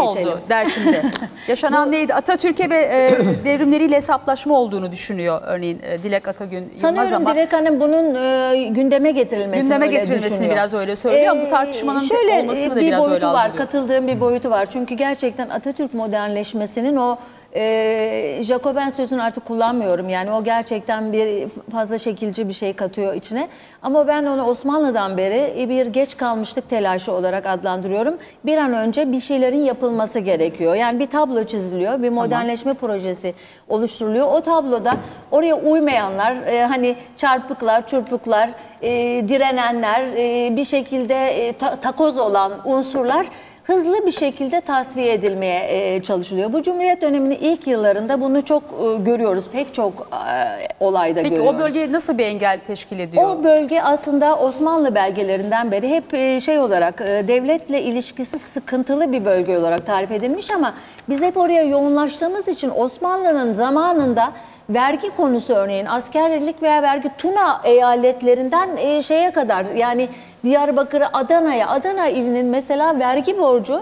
geçelim. oldu Dersim'de? Yaşanan neydi? Atatürk'e ve devrimleriyle hesaplaşma olduğunu düşünüyor örneğin Dilek Akagün Yılmaz Sanıyorum ama Dilek Hanım bunun gündeme getirilmesini biraz öyle söylüyor ama bu tartışmanın olmasını da biraz öyle algılıyor. Katıldığım bir boyutu var. Çünkü gerçekten Atatürk modernleşmesinin o Jacoben sözünü artık kullanmıyorum. Yani o gerçekten bir fazla şekilci bir şey katıyor içine. Ama ben onu Osmanlı'dan beri bir geç kalmışlık telaşı olarak adlandırıyorum. Bir an önce bir şeylerin yapılması gerekiyor. Yani bir tablo çiziliyor, bir modernleşme projesi oluşturuluyor. O tabloda oraya uymayanlar, hani çarpıklar, çırpıklar, direnenler, bir şekilde takoz olan unsurlar hızlı bir şekilde tasfiye edilmeye çalışılıyor. Bu Cumhuriyet döneminin ilk yıllarında bunu çok görüyoruz. Pek çok olayda Peki, görüyoruz. o bölge nasıl bir engel teşkil ediyor? O bölge aslında Osmanlı belgelerinden beri hep şey olarak devletle ilişkisi sıkıntılı bir bölge olarak tarif edilmiş ama biz hep oraya yoğunlaştığımız için Osmanlı'nın zamanında vergi konusu örneğin askerlik veya vergi Tuna eyaletlerinden şeye kadar yani Diyarbakır'a, Adana'ya, Adana ilinin mesela vergi borcu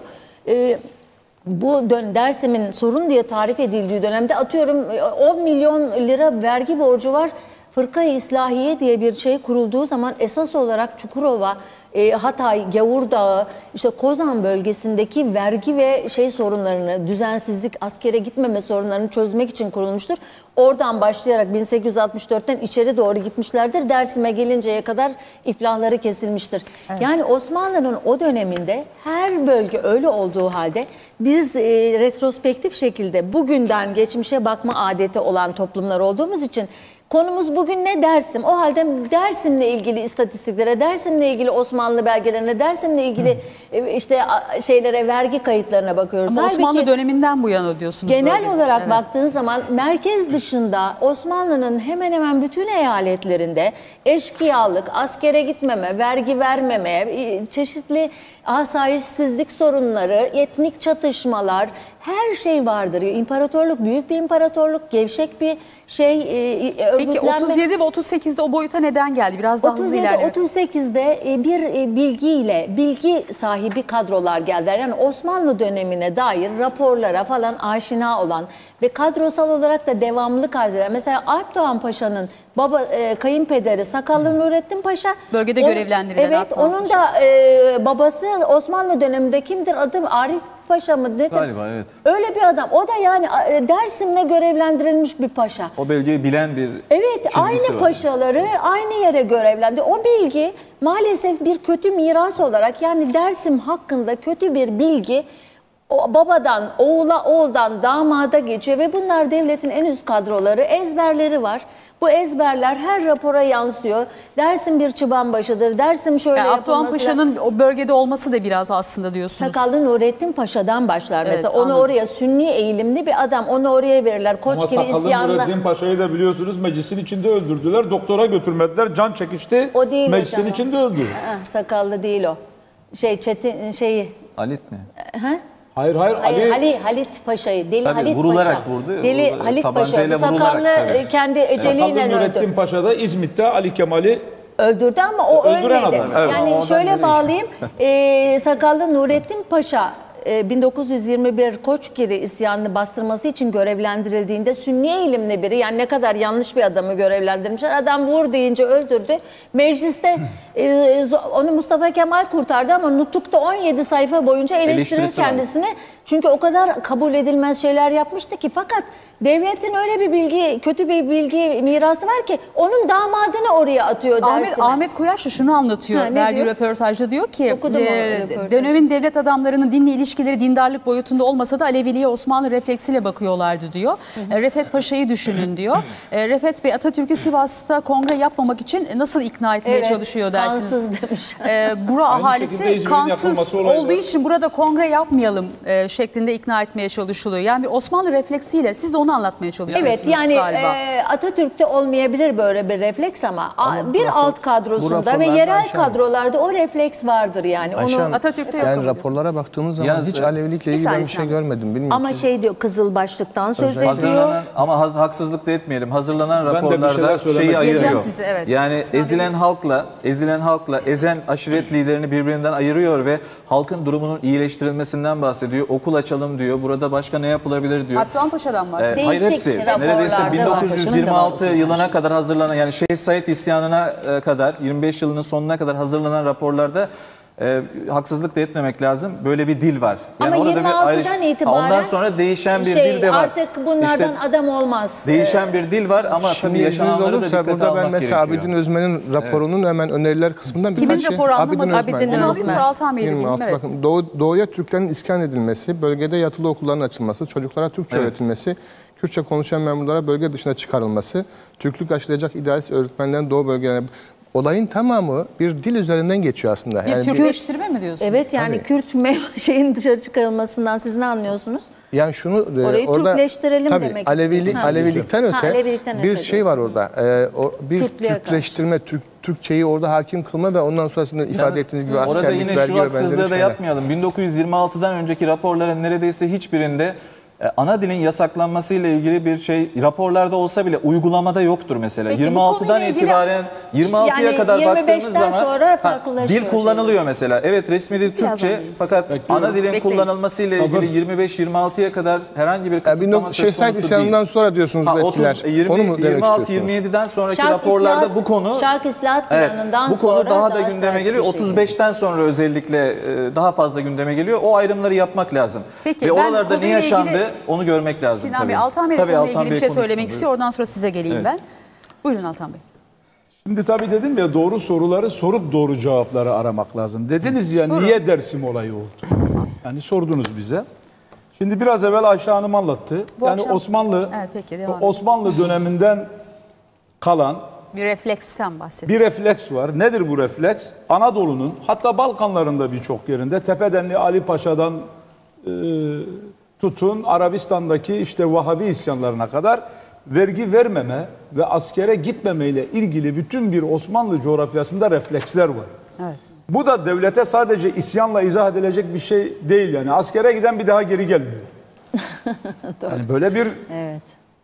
bu Dersim'in sorun diye tarif edildiği dönemde atıyorum 10 milyon lira vergi borcu var. Fırka-i İslahiye diye bir şey kurulduğu zaman esas olarak Çukurova, Hatay, Gavur Dağı, işte Kozan bölgesindeki vergi ve sorunlarını, düzensizlik, askere gitmeme sorunlarını çözmek için kurulmuştur. Oradan başlayarak 1864'ten içeri doğru gitmişlerdir. Dersim'e gelinceye kadar iflahları kesilmiştir. Evet. Yani Osmanlı'nın o döneminde her bölge öyle olduğu halde biz retrospektif şekilde bugünden geçmişe bakma adeti olan toplumlar olduğumuz için konumuz bugün ne? Dersim. O halde Dersim'le ilgili istatistiklere, Dersim'le ilgili Osmanlı belgelerine, Dersim'le ilgili işte şeylere, vergi kayıtlarına bakıyoruz. Ama halbuki Osmanlı döneminden bu yana diyorsunuz. genel böyle olarak baktığın zaman merkez dışında Osmanlı'nın hemen hemen bütün eyaletlerinde eşkıyalık, askere gitmeme, vergi vermeme, çeşitli asayişsizlik sorunları, etnik çatışmalar, her şey vardır. İmparatorluk büyük bir imparatorluk, gevşek bir örgütlenme. Peki 37 ve 38'de o boyuta neden geldi? Biraz daha hızlı ilerlemek. 38'de bir bilgi sahibi kadrolar geldiler. Yani Osmanlı dönemine dair raporlara falan aşina olan ve kadrosal olarak da devamlılık arz eden. Mesela Alp Doğan Paşa'nın kayınpederi Sakallı Nurettin Paşa. Bölgede görevlendirilen Evet, Alp Doğan onun Paşa. da babası Osmanlı döneminde kimdir? Adı Arif Paşa mı nedir? Galiba evet. Öyle bir adam. O da yani Dersim'le görevlendirilmiş bir paşa. O bölgeyi bilen bir aynı var. Paşaları aynı yere görevlendi. O bilgi maalesef bir kötü miras olarak yani Dersim hakkında kötü bir bilgi babadan oğula, oğuldan damada geçiyor ve bunlar devletin en üst kadroları, ezberleri var. Bu ezberler her rapora yansıyor. Dersim bir çıbanbaşıdır, Dersim şöyle yani yapılması. Abdülhamit Paşa'nın o bölgede olması da biraz aslında diyorsunuz. Sakallı Nurettin Paşa'dan başlar mesela. Evet, onu oraya Sünni eğilimli bir adam, onu oraya verirler. Koçgiri Sakallı isyanına. Nurettin Paşa'yı da biliyorsunuz meclisin içinde öldürdüler. Doktora götürmediler, can çekişti. O değil meclisin hocam. içinde öldü. Sakallı değil o. Halit mi? Hayır Halit Paşa'yı. Deli Tabii, Halit vurularak Paşa. vurdu. Deli Halit Paşa. Bu Tabancayla vurularak, sakallı tabii. kendi Sakallı eceliyle Nurettin öldü. Paşa da İzmit'te Ali Kemal'i Öldürdü ama o öldüren ölmedi. adam. Evet. Yani Ama şöyle adam bağlayayım. Sakallı Nurettin Paşa 1921 Koçgiri isyanını bastırması için görevlendirildiğinde Sünni eğilimli biri, yani ne kadar yanlış bir adamı görevlendirmişler. Adam vur deyince öldürdü. Mecliste onu Mustafa Kemal kurtardı ama nutukta 17 sayfa boyunca eleştirir kendisini. Çünkü o kadar kabul edilmez şeyler yapmıştı ki, fakat devletin öyle bir bilgi, kötü bir bilgi mirası var ki onun damadını oraya atıyor Dersim'e. Ahmet Koyaş da şunu anlatıyor verdiği röportajda, diyor ki dönemin devlet adamlarının dinle ilişkileri dindarlık boyutunda olmasa da Aleviliğe Osmanlı refleksiyle bakıyorlardı diyor. Refet Paşa'yı düşünün diyor. Refet Bey Atatürk'ü Sivas'ta kongre yapmamak için nasıl ikna etmeye çalışıyor dersiniz? Kansız demiş. Bura ahalisi kansız olduğu için burada kongre yapmayalım şeklinde ikna etmeye çalışılıyor. Yani bir Osmanlı refleksiyle siz de onu anlatmaya çalışıyorsunuz yani galiba. Atatürk'te olmayabilir böyle bir refleks ama bir alt kadrosunda ve yerel kadrolarda o refleks vardır yani. Ayşe Hanım, Atatürk'te yok. yani raporlara baktığımız zaman hiç Alevilikle ilgili ben bir şey görmedim. Bilmiyorum. Ama şey diyor, Kızıl Başlık'tan söz ediyor. Ama haksızlık da etmeyelim. Hazırlanan Ben de bir raporlarda şeyler söylemek şeyi istiyorum. ayırıyor. Sizi, evet. Yani ezilen halkla ezen aşiret liderini birbirinden ayırıyor ve halkın durumunun iyileştirilmesinden bahsediyor. Okul açalım diyor. Burada başka ne yapılabilir diyor. Abdurrahman Paşa'dan bahsediyor. Hayır, hepsi. raporlarda Neredeyse var. 1926 yılına kadar hazırlanan, yani Şeyh Said isyanına kadar 25 yılının sonuna kadar hazırlanan raporlarda haksızlık da etmemek lazım. Böyle bir dil var. Ama orada 26'dan itibaren ondan sonra değişen bir dil de var. Artık bunlardan İşte adam olmaz. değişen bir dil var ama tabii Şimdi izniniz yaşananları da olursa dikkate burada ben almak mesela gerekiyor. Abidin Özmen'in raporunun hemen öneriler kısmından Kimin birkaç şey. raporu anlamadım. Abidin Onu alayım Özmen. sonra Altan Bey'e 26. evet. Bakın doğuya Türklerin iskan edilmesi, bölgede yatılı okulların açılması, çocuklara Türkçe öğretilmesi, Kürtçe konuşan memurlara bölge dışına çıkarılması, Türklük aşılayacak idealist öğretmenlerin doğu bölgelerine... Olayın tamamı bir dil üzerinden geçiyor aslında. Bir Türkleştirme mi diyorsunuz? Evet, yani Kürt şeyin dışarı çıkarılmasından siz ne anlıyorsunuz? Yani şunu Orayı orada Türkleştirelim tabii, demek istiyorum. Alevilikten öte Alevilikten bir öte şey var orada. Bir Kürtlüğe Türkleştirme, Türkçeyi orada hakim kılma ve ondan sonrasında ifade ettiğiniz gibi Orada askerlik, yine vergi şu ve benzeri haksızlığı da şeyler. yapmayalım. 1926'dan önceki raporların neredeyse hiçbirinde ana dilin yasaklanmasıyla ilgili bir şey raporlarda olsa bile uygulamada yoktur mesela. Peki, bu 26'dan konuyla ilgili- itibaren 26'ya Yani kadar baktığımız 25'ten zaman sonra farklılaşıyor dil kullanılıyor mesela. Evet, resmi dil Türkçe alayım. fakat ana dilin Bekleyin. kullanılmasıyla ilgili 25-26'ya kadar herhangi bir kısıtlama söz Şeyh Said konusu isyanından değil. sonra diyorsunuz bu etkiler. Onu mu demek istiyorsunuz? 26-27'den sonraki raporlarda bu konu Şark İslahat evet, Planı'ndan bu konu sonra daha da gündeme sert geliyor. bir şey. 35'ten sonra özellikle daha fazla gündeme geliyor. O ayrımları yapmak lazım. Peki, Ve ben oralarda ne konuyla yaşandı ilgili onu görmek lazım. Sinan Bey, tabii. Altan Bey'le Tabii, konuyla Altan ilgili bir Bey şey konuşsun. söylemek istiyor. Oradan sonra size geleyim Evet. ben. Buyurun Altan Bey. Şimdi tabii dedim ya, doğru soruları sorup doğru cevapları aramak lazım. Dediniz ya, Sorun. niye Dersim olayı oldu? Yani sordunuz bize. Şimdi biraz evvel Ayşe Hanım anlattı. Bu yani akşam- Osmanlı Evet, peki, devam edin. Osmanlı döneminden kalan Bir refleksten bahsedin. bir refleks var. Nedir bu refleks? Anadolu'nun, hatta Balkanlarında birçok yerinde, Tepedenli Ali Paşa'dan tutun Arabistan'daki işte Vahabi isyanlarına kadar vergi vermeme ve askere gitmeme ile ilgili bütün bir Osmanlı coğrafyasında refleksler var. Evet. Bu da devlete sadece isyanla izah edilecek bir şey değil yani. Askere giden bir daha geri gelmiyor. Yani böyle Evet.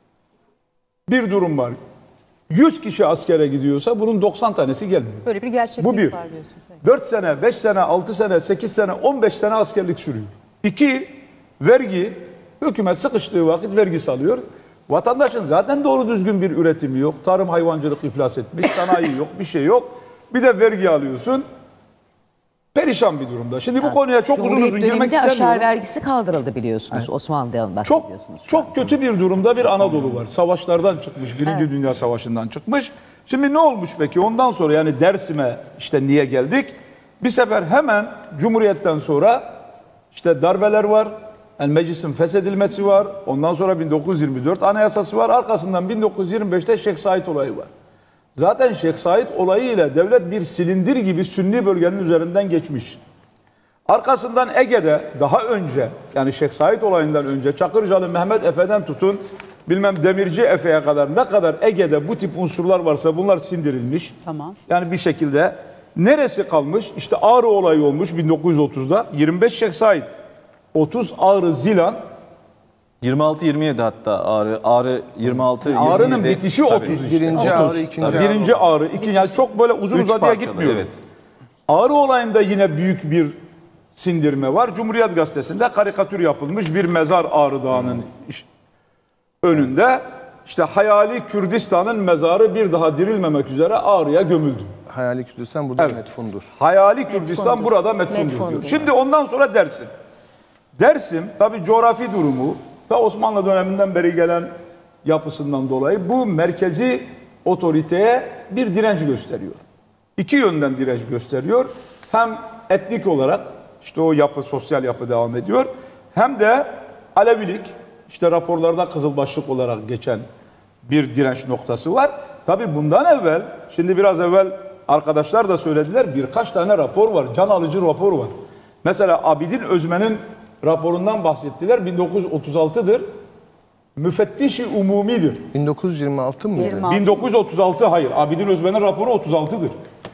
bir durum var. 100 kişi askere gidiyorsa bunun 90 tanesi gelmiyor. Böyle bir gerçeklik Bu bir. var diyorsunuz. Evet. 4 sene, 5 sene, 6 sene, 8 sene, 15 sene askerlik sürüyor. 2, vergi. Hükümet sıkıştığı vakit vergi salıyor. Vatandaşın zaten doğru düzgün bir üretimi yok. Tarım, hayvancılık iflas etmiş, sanayi yok, bir şey yok. Bir de vergi alıyorsun. Perişan bir durumda. Şimdi bu konuya çok uzun Cumhuriyet girmek döneminde aşağı istemiyorum. vergisi kaldırıldı biliyorsunuz. Osmanlı'dan bahsediyorsunuz. Çok kötü bir durumda bir Anadolu var. Savaşlardan çıkmış, Birinci Dünya Savaşı'ndan çıkmış. Şimdi ne olmuş peki? Ondan sonra yani Dersim'e işte niye geldik? Bir sefer hemen Cumhuriyet'ten sonra işte darbeler var. Yani meclisin feshedilmesi var. Ondan sonra 1924 Anayasası var. Arkasından 1925'te Şeyh Said olayı var. Zaten Şeyh Said olayıyla devlet bir silindir gibi Sünni bölgenin üzerinden geçmiş. Arkasından Ege'de daha önce, yani Şeyh Said olayından önce Çakırcalı Mehmet Efe'den tutun bilmem Demirci Efe'ye kadar ne kadar Ege'de bu tip unsurlar varsa bunlar sindirilmiş. Tamam. Yani bir şekilde neresi kalmış? İşte Ağrı olayı olmuş 1930'da. 25 Şeyh Said, 30 Ağrı Zilan. 26-27 hatta Ağrı 26 Ağrı'nın 27. bitişi Tabii. 30 işte. Birinci 30. Ağrı, ikinci Ağrı. Birinci Ağrı, ikinci, yani çok böyle uzun Üç uzadıya parçalı, gitmiyor. evet. Ağrı olayında yine büyük bir sindirme var. Cumhuriyet Gazetesi'nde karikatür yapılmış bir mezar Ağrı Dağı'nın önünde. İşte hayali Kürdistan'ın mezarı bir daha dirilmemek üzere Ağrı'ya gömüldü. Hayali Kürdistan burada Evet. metfundur. Hayali Kürdistan Metfundur. burada metfundur Metfundur. diyor. Şimdi ondan sonra Dersim. Dersim tabi coğrafi durumu ta Osmanlı döneminden beri gelen yapısından dolayı bu merkezi otoriteye bir direnç gösteriyor. İki yönden direnç gösteriyor. Hem etnik olarak işte o yapı, sosyal yapı devam ediyor. Hem de Alevilik, işte raporlarda Kızılbaşlık olarak geçen bir direnç noktası var. Tabi bundan evvel, şimdi biraz evvel arkadaşlar da söylediler, birkaç tane rapor var, can alıcı rapor var. Mesela Abidin Özmen'in raporundan bahsettiler, 1936'dır. Müfettiş-i Umumi'dir. 1926 mı? 26. 1936 hayır, Abidin Özmen'in raporu 36'dır.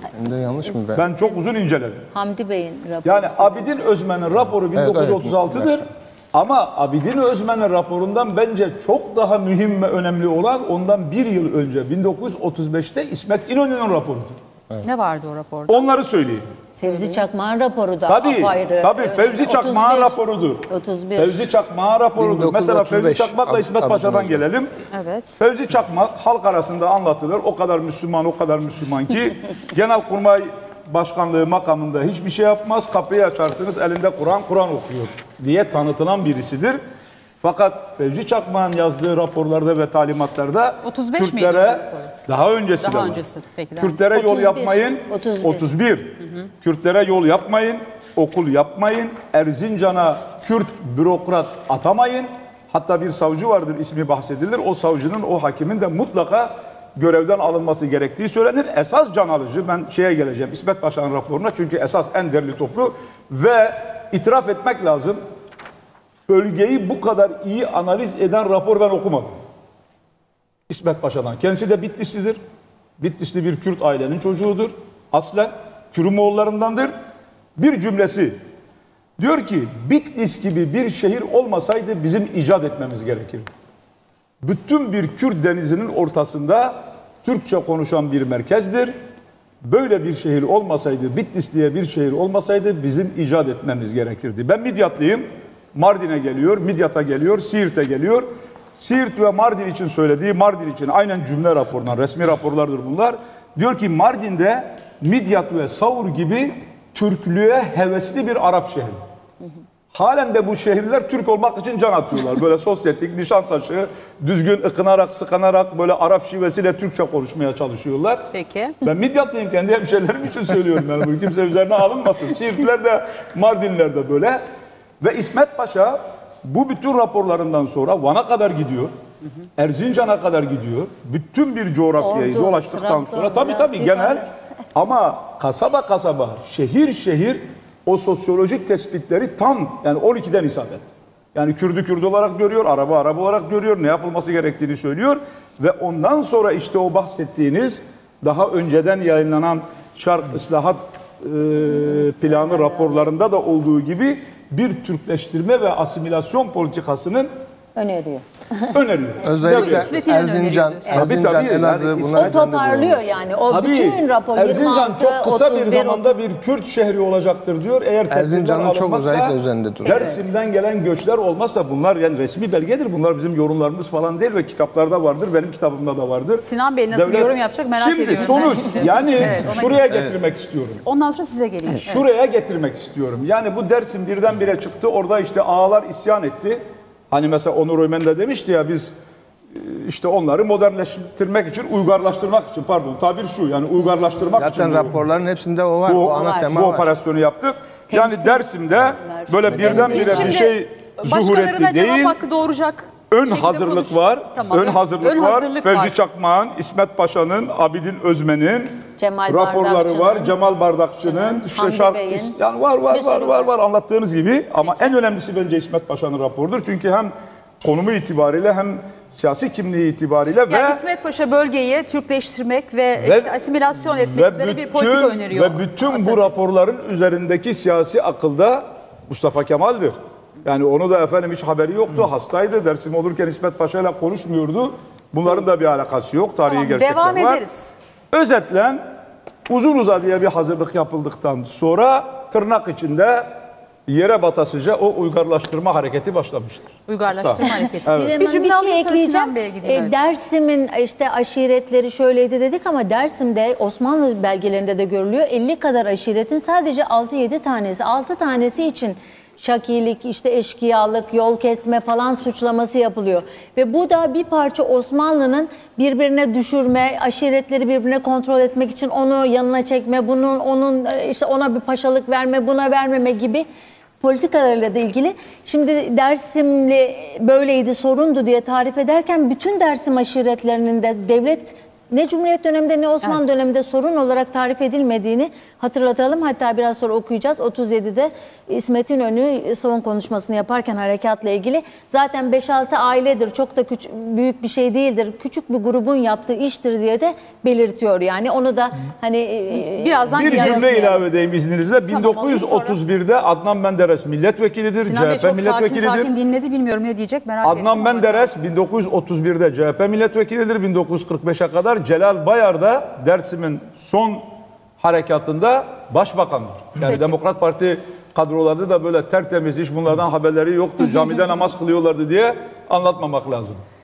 Hem de yanlış mı ben? Ben çok uzun inceledim. Hamdi Bey'in raporu. Yani Abidin Özmen'in raporu 1936'dır. evet. Ama Abidin Özmen'in raporundan bence çok daha mühim ve önemli olan ondan bir yıl önce 1935'te İsmet İnönü'nün raporudur. Ne vardı o raporda? Onları söyleyeyim. Fevzi Çakmak'ın raporu da Tabii, apayrı. tabii Fevzi Çakmak'ın 31, raporudur. 31. Fevzi Çakmak'ın raporudur. Mesela Fevzi 1935, Çakmak'la İsmet Abidin Paşa'dan Özmen. gelelim. Evet. Fevzi Çakmak halk arasında anlatılır. O kadar Müslüman ki Genelkurmay Başkanlığı makamında hiçbir şey yapmaz. Kapıyı açarsınız elinde Kur'an okuyor diye tanıtılan birisidir. Fakat Fevzi Çakmak'ın yazdığı raporlarda ve talimatlarda 35 miydi Kürtlere o rapor? daha öncesi de Daha var. öncesi. Peki, devam. Kürtlere yol 31. yapmayın. 31. Kürtlere yol yapmayın. Okul yapmayın. Erzincan'a Kürt bürokrat atamayın. Hatta bir savcı vardır, ismi bahsedilir. O savcının, o hakimin de mutlaka görevden alınması gerektiği söylenir. Esas can alıcı, ben şeye geleceğim, İsmet Paşa'nın raporuna, çünkü esas en derli toplu ve itiraf etmek lazım. Bölgeyi bu kadar iyi analiz eden rapor ben okumadım. İsmet Paşa'dan. Kendisi de Bitlislidir. Bitlisli bir Kürt ailenin çocuğudur. Aslen Kürümoğullarındandır. Bir cümlesi diyor ki Bitlis gibi bir şehir olmasaydı bizim icat etmemiz gerekirdi. Bütün bir Kürt denizinin ortasında Türkçe konuşan bir merkezdir. Böyle bir şehir olmasaydı, Bitlis diye bir şehir olmasaydı bizim icat etmemiz gerekirdi. Ben Midyatlıyım. Mardin'e geliyor, Midyat'a geliyor, Siirt'e geliyor. Siirt ve Mardin için söylediği, Mardin için aynen cümle raporundan, resmi raporlardır bunlar. Diyor ki Mardin'de Midyat ve Savur gibi Türklüğe hevesli bir Arap şehri. Halen de bu şehirler Türk olmak için can atıyorlar. Böyle sosyetik, Nişantaşı, düzgün ıkınarak, sıkanarak böyle Arap şivesiyle Türkçe konuşmaya çalışıyorlar. Peki. Ben Midyatlıyım, kendi hemşehrilerim için söylüyorum. Yani bunu kimse üzerine alınmasın. Siirtliler de, Mardinliler de böyle. Ve İsmet Paşa bu bütün raporlarından sonra Van'a kadar gidiyor. Erzincan'a kadar gidiyor. Bütün bir coğrafyayı Ordu, dolaştıktan sonra Trabzon, tabii bir genel tane. ama kasaba, şehir o sosyolojik tespitleri tam yani 12'den isabet. Yani Kürdü olarak görüyor, Arabı olarak görüyor, ne yapılması gerektiğini söylüyor ve ondan sonra işte o bahsettiğiniz daha önceden yayınlanan Şark Islahat planı raporlarında da olduğu gibi bir Türkleştirme ve asimilasyon politikasının öneriyor. Özellikle İsmet İnönü Erzincan, öneriyor Tabii, Elazığ yani bunlar O toparlıyor yani. O bütün rapor Erzincan 26, çok kısa 31, bir zamanda bir Kürt şehri olacaktır diyor. Eğer tedbirler Erzincan'ın çok alınmazsa, özellikle üzerinde duruyor. Dersim'den gelen göçler olmazsa bunlar yani resmi belgedir. Bunlar bizim yorumlarımız falan değil ve kitaplarda vardır. Benim kitabımda da vardır. Sinan Bey nasıl bir yorum yapacak merak ediyorum. Şimdi sonuç yani Evet, ona şuraya getirmek istiyorum. Ondan sonra size geleyim. Evet. Şuraya getirmek istiyorum. Yani bu Dersim birdenbire çıktı. Orada işte ağalar isyan etti. Hani mesela Onur Öymen de demişti ya biz işte onları modernleştirmek için, uygarlaştırmak için tabir şu yani uygarlaştırmak için. Zaten raporların hepsinde o var. Bu, O ana tema bu var. operasyonu yaptık. Yani Temsil Dersim'de böyle birdenbire Biz bir şimdi şey zuhur başkalarına etti cevap değil. hakkı doğuracak Ön şekilde hazırlık konuş. var. Tamam, Ön hazırlık var. hazırlık Fevzi var. Çakmak'ın, İsmet Paşa'nın, Abidin Özmen'in Cemal raporları Bardakçı'nın, var. Cemal Bardakçı'nın, işte Hamdi Şark Bey'in. yani var anlattığınız gibi ama en önemlisi bence İsmet Paşa'nın raporudur. Çünkü hem konumu itibariyle hem siyasi kimliği itibariyle Yani ve İsmet Paşa bölgeyi Türkleştirmek ve işte asimilasyon etmek üzere bir politika öneriyor. Ve bütün bu raporların üzerindeki siyasi akılda Mustafa Kemal'dir. Yani onu da efendim hiç haberi yoktu. Hastaydı. Dersim olurken İsmet Paşa ile konuşmuyordu. Bunların da bir alakası yok. Tarihi Tamam, gerçekler devam var. ederiz. Özetle uzun uzadıya bir hazırlık yapıldıktan sonra tırnak içinde yere batasıca o uygarlaştırma hareketi başlamıştır. Uygarlaştırma hareketi. Evet. Bir cümle alayım, sonra ekleyeceğim. Sinan Bey'e gideyim. Evet. Dersim'in işte aşiretleri şöyleydi dedik ama Dersim'de Osmanlı belgelerinde de görülüyor. 50 kadar aşiretin sadece 6-7 tanesi, 6 tanesi için şakilik, işte eşkıyalık, yol kesme falan suçlaması yapılıyor. Ve bu da bir parça Osmanlı'nın birbirine düşürme, aşiretleri birbirine kontrol etmek için onu yanına çekme, onun işte ona bir paşalık verme, buna vermeme gibi politikalarıyla da ilgili. Şimdi Dersimli böyleydi, sorundu diye tarif ederken bütün Dersim aşiretlerinin de devlet ne Cumhuriyet döneminde ne Osmanlı döneminde sorun olarak tarif edilmediğini hatırlatalım. Hatta biraz sonra okuyacağız. 37'de İsmet İnönü son konuşmasını yaparken harekatla ilgili zaten 5-6 ailedir, çok da büyük bir şey değildir, küçük bir grubun yaptığı iştir diye de belirtiyor. Yani onu da hani birazdan Bir geliriz. cümle ilave edeyim izninizle. Tamam, alayım 1931'de Adnan Menderes milletvekilidir, Sinan Bey CHP çok sakin milletvekilidir. sakin dinledi, bilmiyorum ne diyecek, merak ettim. Adnan Menderes 1931'de CHP milletvekilidir. 1945'e kadar Celal Bayar da Dersim'in son harekatında başbakandır. Yani Peki. Demokrat Parti kadroları da böyle tertemiz, hiç bunlardan haberleri yoktu. Camide namaz kılıyorlardı diye anlatmamak lazım.